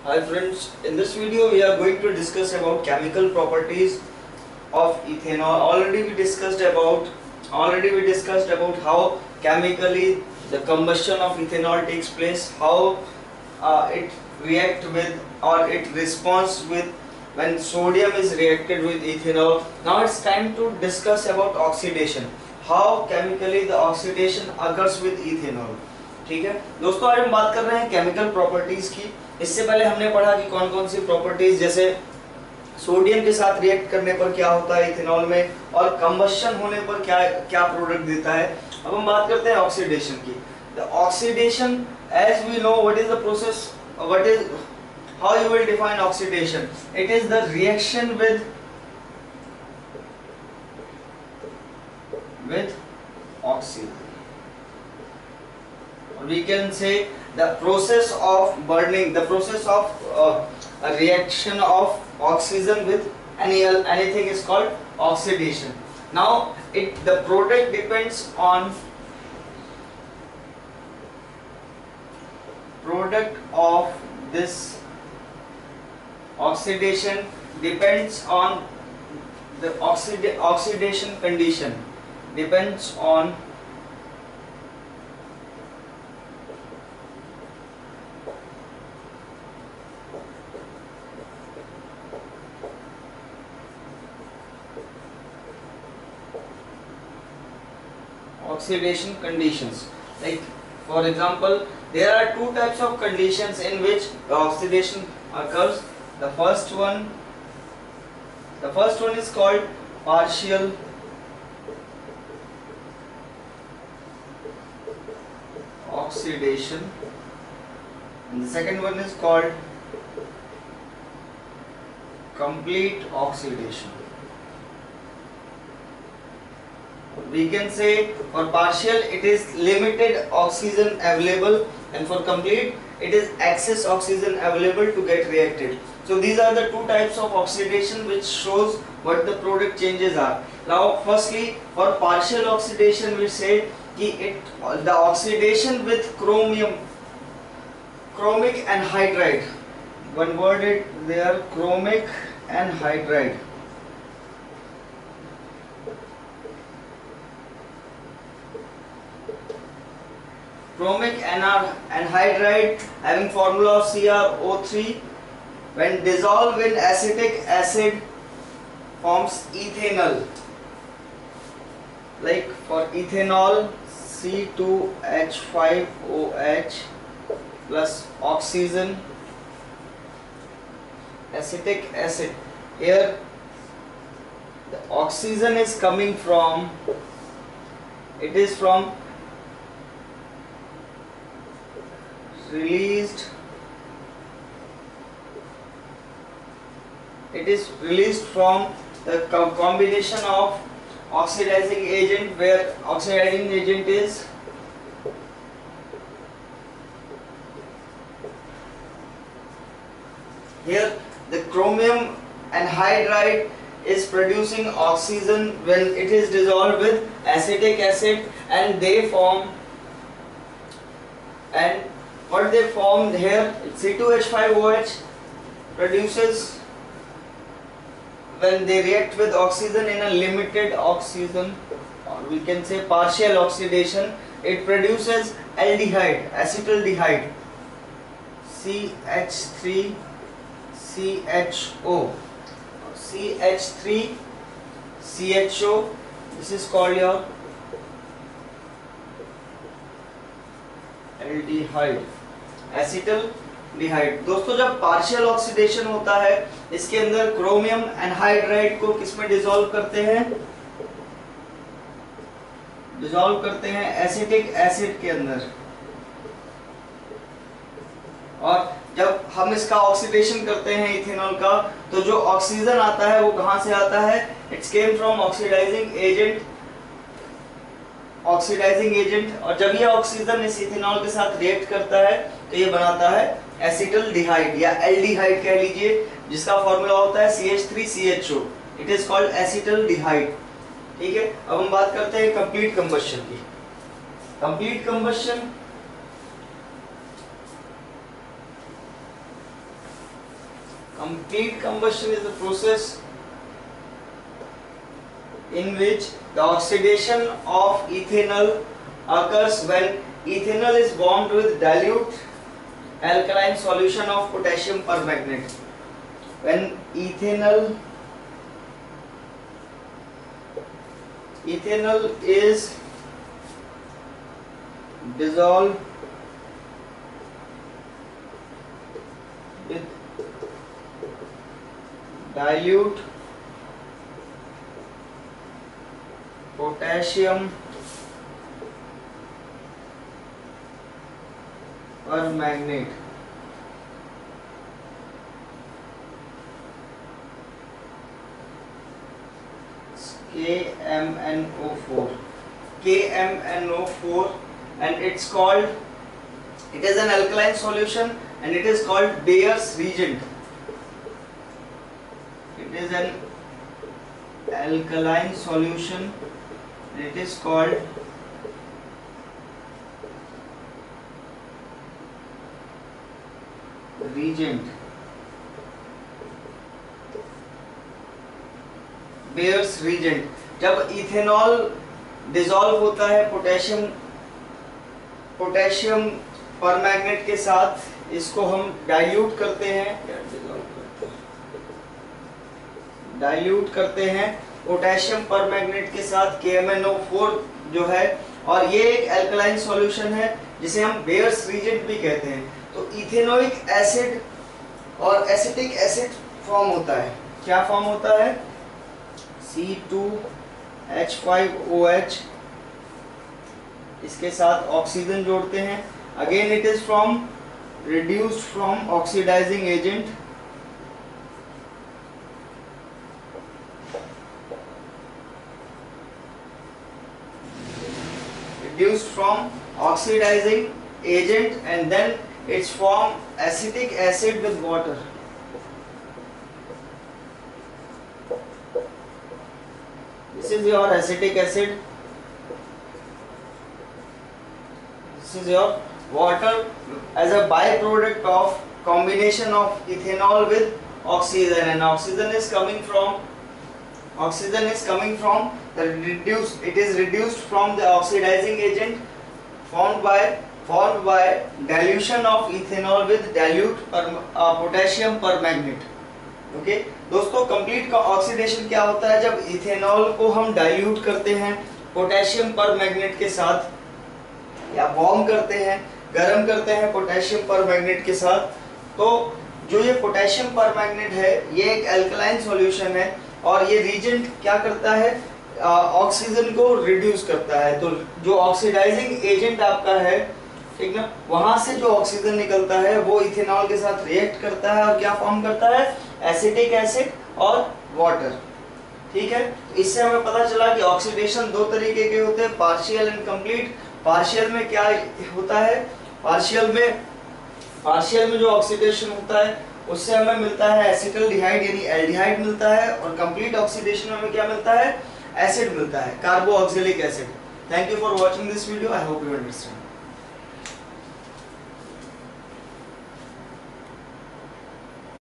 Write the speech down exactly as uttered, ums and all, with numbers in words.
Hi friends, in this video we are going to discuss about chemical properties of ethanol. Already we discussed about already we discussed about how chemically the combustion of ethanol takes place, how uh, it react with or it responds with when sodium is reacted with ethanol. Now it's time to discuss about oxidation, how chemically the oxidation occurs with ethanol. ठीक है दोस्तों, आज हम बात कर रहे हैं chemical properties की। इससे पहले हमने पढ़ा कि कौन कौन सी प्रॉपर्टीज, जैसे सोडियम के साथ रिएक्ट करने पर क्या होता है इथेनॉल में, और कंबशन होने पर क्या क्या प्रोडक्ट देता है। अब हम बात करते हैं ऑक्सीडेशन की। The oxidation, as we know what is the process, what is how you will define oxidation. It is the reaction with with oxygen, we can say the process of burning, the process of uh, a reaction of oxygen with any anything is called oxidation. Now it the product depends on product of this oxidation depends on the oxida oxidation condition, depends on oxidation conditions. Like for example, there are two types of conditions in which the oxidation occurs. The first one, the first one is called partial oxidation, and the second one is called complete oxidation. We can say for partial it is limited oxygen available, and for complete it is excess oxygen available to get reacted. So these are the two types of oxidation which shows what the product changes are. Now firstly, for partial oxidation we say कि it the oxidation with chromium, chromic anhydride, one word it there, chromic anhydride. Chromic anhydride having formula of C r O three, when dissolved in acetic acid forms ethanol. Like for ethanol, C two H five O H plus oxygen, acetic acid. Here the oxygen is coming from, it is from released it is released from the combination of oxidizing agent, where oxidizing agent is here the chromium anhydride is producing oxygen when it is dissolved with acetic acid, and they form and what they formed here, C two H five O H produces when they react with oxygen in a limited oxygen, or we can say partial oxidation, it produces aldehyde, acetaldehyde, C H three C H O, C H three C H O. This is called your aldehyde, acetaldehyde. दोस्तों जब partial oxidation होता है, इसके अंदर chromium anhydride को किसमें dissolve करते हैं, डिसॉल्व करते हैं एसिटिक एसिड के अंदर, और जब हम इसका ऑक्सीडेशन करते हैं इथेनॉल का, तो जो ऑक्सीजन आता है वो कहां से आता है, it's came from oxidizing agent, oxidizing agent, और जब ये ऑक्सीजन इस इथेनॉल के साथ रिएक्ट करता है तो ये बनाता है एसिटल्डिहाइड या एल्डिहाइड कह लीजिए, जिसका फॉर्मूला होता है C H three C H O. It is called acetaldehyde. ठीक है, अब हम बात करते हैं कंप्लीट कंबशन की। Complete combustion Complete combustion is the process in which the oxidation of ethanol occurs when ethanol is bombed with dilute alkaline solution of potassium permanganate. When ethanol ethanol is dissolved with dilute potassium permanganate, K M N O four, K M N O four, and it's called, it is an alkaline solution and it is called Bayer's reagent. It is an alkaline solution and it is called reagent. Bayer's reagent. जब ethanol dissolve होता है potassium potassium permanganate के साथ, इसको हम dilute करते हैं dilute करते हैं पोटेशियम परमैंगनेट के साथ के एम एन ओ फोर जो है, और ये एक अल्कलाइन सॉल्यूशन है जिसे हम बेयर्स रीजेंट भी कहते हैं। तो इथेनोइक एसिड और एसिटिक एसिड फॉर्म होता है। क्या फॉर्म होता है? C two H five O H, इसके साथ ऑक्सीजन जोड़ते हैं। Again it is from reduced from oxidizing agent, reduced from oxidizing agent, and then it's formed acetic acid with water. This is your acetic acid, this is your water as a byproduct of combination of ethanol with oxygen, and oxygen is coming from oxygen is coming from the reduced, it is reduced from the oxidizing agent formed by formed by dilution of ethanol with dilute per, uh, potassium permanganate. Okay दोस्तों, complete का oxidation क्या होता है? जब ethanol को हम dilute करते हैं पोटेशियम परमैंगनेट के साथ, या बॉम्ब करते हैं, गर्म करते हैं पोटेशियम परमैंगनेट के साथ, तो जो ये पोटेशियम परमैंगनेट है ये एक अल्कलाइन सॉल्यूशन है, और ये रीजेंट क्या करता है? ऑक्सीजन को रिड्यूस करता है। तो जो ऑक्सीडाइजिंग एजेंट आपका है, ठीक ना, वहां से जो ऑक्सीजन निकलता है वो इथेनॉल के साथ रिएक्ट करता है और क्या फॉर्म करता है? एसिटिक एसिड और वाटर। ठीक है, तो इससे हमें पता चला कि ऑक्सीडेशन दो तरीके के होते हैं, पार्शियल एंड कंप्लीट। पार्शियल में क्या होता है? पार्शियल में पार्शियल में जो ऑक्सीडेशन होता है उससे हमें मिलता है एसिटल्डिहाइड यानी एल्डिहाइड मिलता है, और कंप्लीट ऑक्सीडेशन में हमें क्या मिलता है? एसिड मिलता है, carboxylic acid. Thank you for watching this video, I hope you understand.